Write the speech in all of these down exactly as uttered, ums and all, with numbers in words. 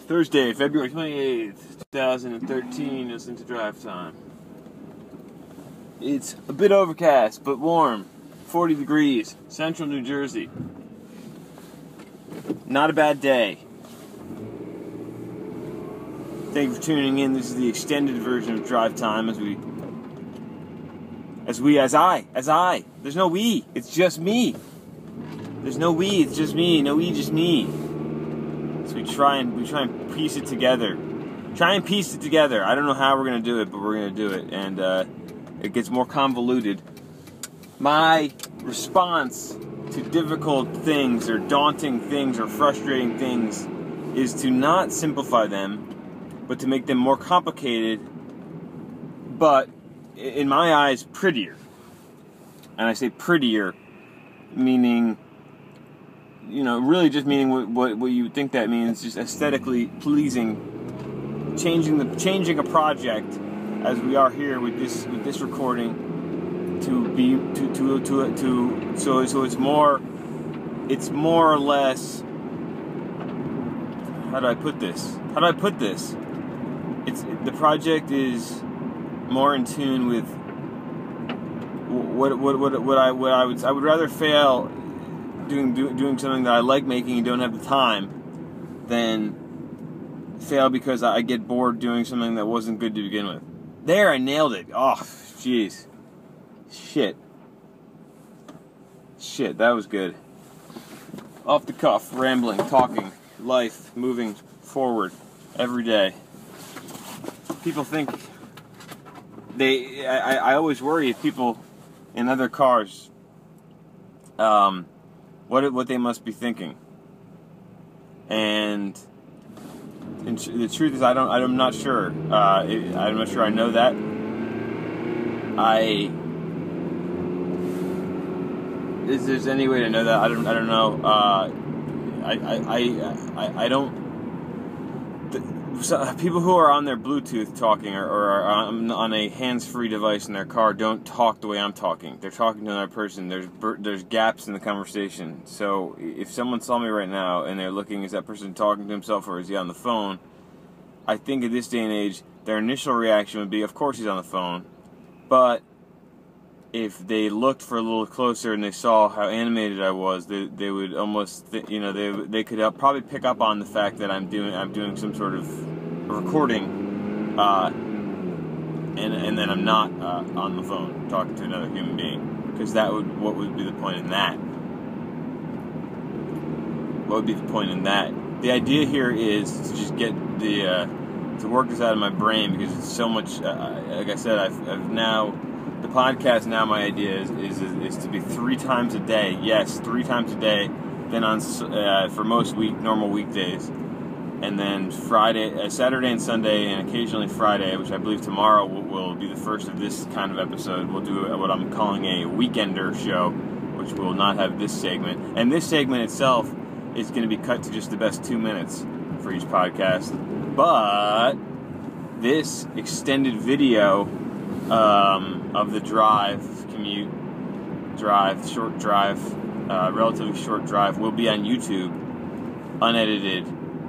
Thursday, February twenty-eighth, two thousand thirteen, listen to Drive Time. It's a bit overcast, but warm. forty degrees, central New Jersey. Not a bad day. Thank you for tuning in. This is the extended version of Drive Time as we, as we, as I, as I. There's no we, it's just me. There's no we, it's just me. No we, just me. So we try and we try and piece it together. Try and piece it together. I don't know how we're gonna do it, but we're gonna do it, and uh, it gets more convoluted. My response to difficult things, or daunting things, or frustrating things, is to not simplify them, but to make them more complicated, but in my eyes, prettier. And I say prettier, meaning, you know, really just meaning what, what, what you would think that means, just aesthetically pleasing, changing the changing a project, as we are here with this with this recording, to be to to to to so so it's more it's more or less, how do I put this? How do I put this? It's the project is more in tune with what what what what I what I would I would rather fail doing do, doing something that I like making and don't have the time than fail because I get bored doing something that wasn't good to begin with. There, I nailed it. Oh, jeez. Shit. Shit, that was good. Off the cuff, rambling, talking, life, moving forward every day. People think they. I, I always worry if people in other cars, um, what what they must be thinking. And, and the truth is, I don't. I'm not sure. Uh, it, I'm not sure I know that. I. If there's any way to know that, I don't. I don't know. Uh, I, I, I, I, I don't. The, so people who are on their Bluetooth talking or, or are on, on a hands-free device in their car don't talk the way I'm talking. They're talking to another person. There's there's gaps in the conversation. So if someone saw me right now and they're looking, is that person talking to himself or is he on the phone? I think at this day and age, their initial reaction would be, of course he's on the phone. But if they looked for a little closer and they saw how animated I was, they they would almost, th- you know, they they could probably pick up on the fact that I'm doing I'm doing some sort of recording, uh, and and then I'm not uh, on the phone talking to another human being, because that would what would be the point in that? What would be the point in that? The idea here is to just get the uh, to work this out of my brain, because it's so much. Uh, like I said, I've I've now. The podcast now, my idea is, is is to be three times a day. Yes, three times a day. Then on uh, for most week normal weekdays, and then Friday, uh, Saturday, and Sunday, and occasionally Friday, which I believe tomorrow will, will be the first of this kind of episode. We'll do what I'm calling a weekender show, which will not have this segment. And this segment itself is going to be cut to just the best two minutes for each podcast. But this extended video. Um, of the drive, commute, drive, short drive, uh, relatively short drive, will be on YouTube, unedited,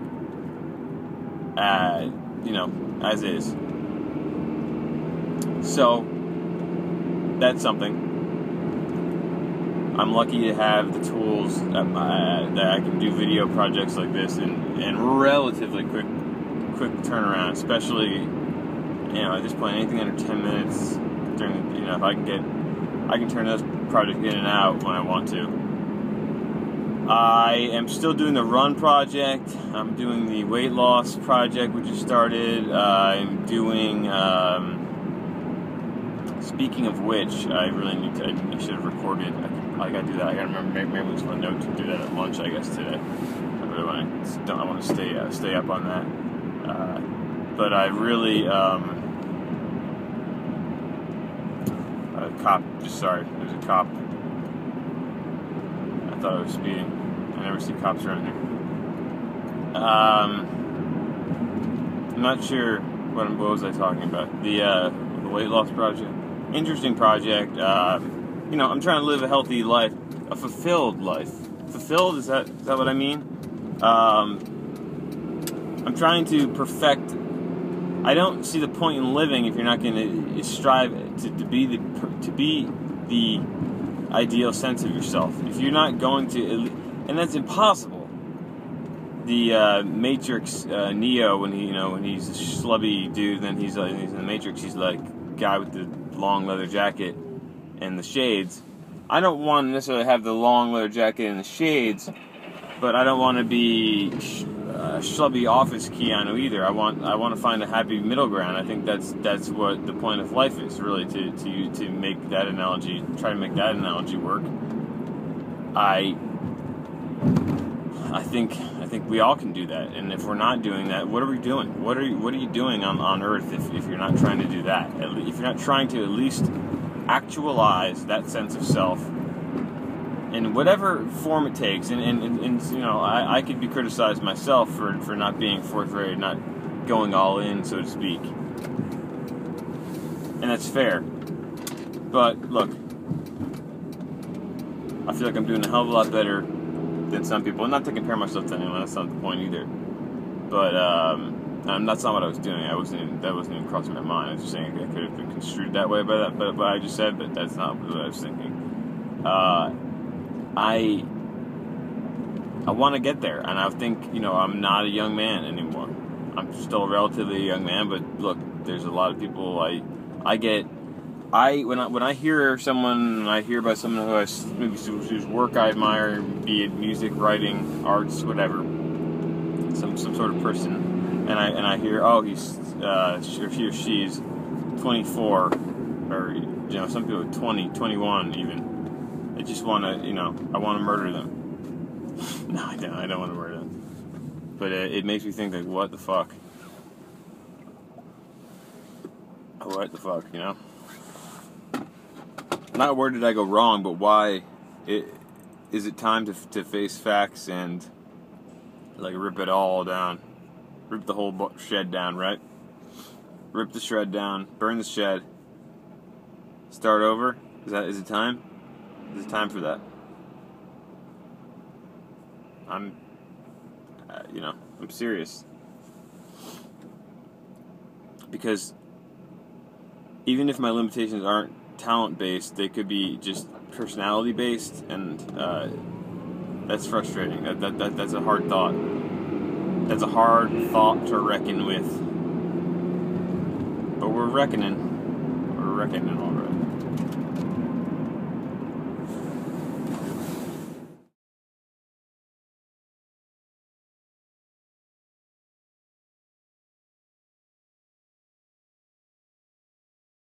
uh, you know, as is. So, that's something. I'm lucky to have the tools that, uh, that I can do video projects like this in, in relatively quick, quick turnaround, especially. You know, at this point, anything under ten minutes, during, you know, if I can get, I can turn those projects in and out when I want to. I am still doing the run project. I'm doing the weight loss project, which has started. Uh, I'm doing, um, speaking of which, I really need to, I should have recorded. I, can, I gotta do that. I gotta remember, maybe, maybe it was my note to do that at lunch, I guess, today. I really want to, don't, I want to stay, uh, stay up on that. Uh, but I really, um, cop, just sorry, there's a cop. I thought I was speeding. I never see cops around here. Um, I'm not sure what, what was I talking about. The uh, the weight loss project, interesting project. Uh, you know, I'm trying to live a healthy life, a fulfilled life. Fulfilled, is that is that what I mean? Um, I'm trying to perfect. I don't see the point in living if you're not going to strive to, to be the to be the ideal sense of yourself. If you're not going to, and that's impossible. The uh, Matrix uh, Neo, when he you know when he's a schlubby dude, then he's like he's in the Matrix. He's like guy with the long leather jacket and the shades. I don't want to necessarily have the long leather jacket and the shades, but I don't want to be sh- uh, schlubby office Keanu either. I want I want to find a happy middle ground. I think that's that's what the point of life is, really, to to to make that analogy, try to make that analogy work. I I think I think we all can do that, and if we're not doing that, what are we doing? What are you What are you doing on, on Earth if, if you're not trying to do that? If you're not trying to at least actualize that sense of self in whatever form it takes, and, and, and, and you know, I, I could be criticized myself for, for not being forthright, not going all in, so to speak, and that's fair. But look, I feel like I'm doing a hell of a lot better than some people. And not to compare myself to anyone, that's not the point either. But um, um, that's not what I was doing. I wasn't even, that wasn't even crossing my mind. I was just saying I could have been construed that way by that, but what I just said. But that's not what I was thinking. Uh, I I want to get there, and I think you know I'm not a young man anymore. I'm still relatively a young man, but look, there's a lot of people I I get. I when I when I hear someone, I hear about someone who has maybe whose work I admire, be it music, writing, arts, whatever, some some sort of person, and I and I hear, oh, he's uh, he or she's twenty-four, or you know, some people are twenty, twenty-one even. I just want to, you know, I want to murder them. No, I don't. I don't want to murder them. But it, it makes me think, like, what the fuck? What the fuck, you know? Not where did I go wrong, but why it, is it time to to face facts and like rip it all down, rip the whole shed down, right? Rip the shred down, burn the shed, start over. Is that is it time? Is it time for that? I'm, uh, you know, I'm serious, because even if my limitations aren't talent-based, they could be just personality-based, and uh, that's frustrating. That, that, that that's a hard thought. That's a hard thought to reckon with. But we're reckoning. We're reckoning all right.